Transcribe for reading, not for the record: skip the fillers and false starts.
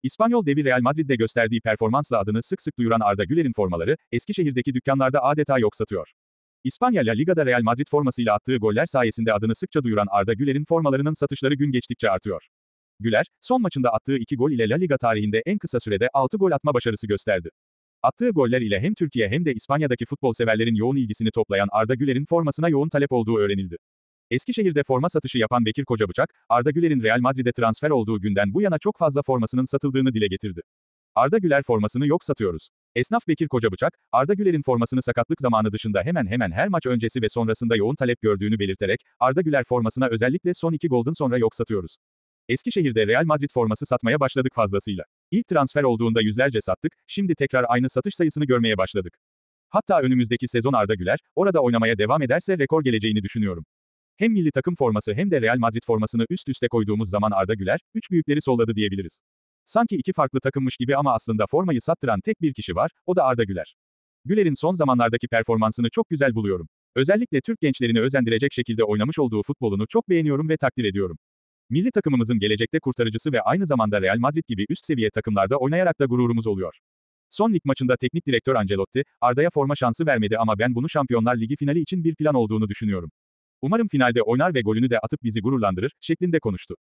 İspanyol devi Real Madrid'de gösterdiği performansla adını sık sık duyuran Arda Güler'in formaları, Eskişehir'deki dükkanlarda adeta yok satıyor. İspanya La Liga'da Real Madrid formasıyla attığı goller sayesinde adını sıkça duyuran Arda Güler'in formalarının satışları gün geçtikçe artıyor. Güler, son maçında attığı 2 gol ile La Liga tarihinde en kısa sürede 6 gol atma başarısı gösterdi. Attığı goller ile hem Türkiye hem de İspanya'daki futbol severlerin yoğun ilgisini toplayan Arda Güler'in formasına yoğun talep olduğu öğrenildi. Eskişehir'de forma satışı yapan Bekir Kocabıçak, Arda Güler'in Real Madrid'e transfer olduğu günden bu yana çok fazla formasının satıldığını dile getirdi. Arda Güler formasını yok satıyoruz. Esnaf Bekir Kocabıçak, Arda Güler'in formasını sakatlık zamanı dışında hemen hemen her maç öncesi ve sonrasında yoğun talep gördüğünü belirterek, Arda Güler formasına özellikle son 2 golden sonra yok satıyoruz. Eskişehir'de Real Madrid forması satmaya başladık fazlasıyla. İlk transfer olduğunda yüzlerce sattık, şimdi tekrar aynı satış sayısını görmeye başladık. Hatta önümüzdeki sezon Arda Güler, orada oynamaya devam ederse rekor geleceğini düşünüyorum. Hem milli takım forması hem de Real Madrid formasını üst üste koyduğumuz zaman Arda Güler, 3 büyükleri solladı diyebiliriz. Sanki 2 farklı takımmış gibi ama aslında formayı sattıran tek bir kişi var, o da Arda Güler. Güler'in son zamanlardaki performansını çok güzel buluyorum. Özellikle Türk gençlerini özendirecek şekilde oynamış olduğu futbolunu çok beğeniyorum ve takdir ediyorum. Milli takımımızın gelecekte kurtarıcısı ve aynı zamanda Real Madrid gibi üst seviye takımlarda oynayarak da gururumuz oluyor. Son lig maçında teknik direktör Ancelotti, Arda'ya forma şansı vermedi ama ben bunu Şampiyonlar Ligi finali için bir plan olduğunu düşünüyorum. Umarım finalde oynar ve golünü de atıp bizi gururlandırır, şeklinde konuştu.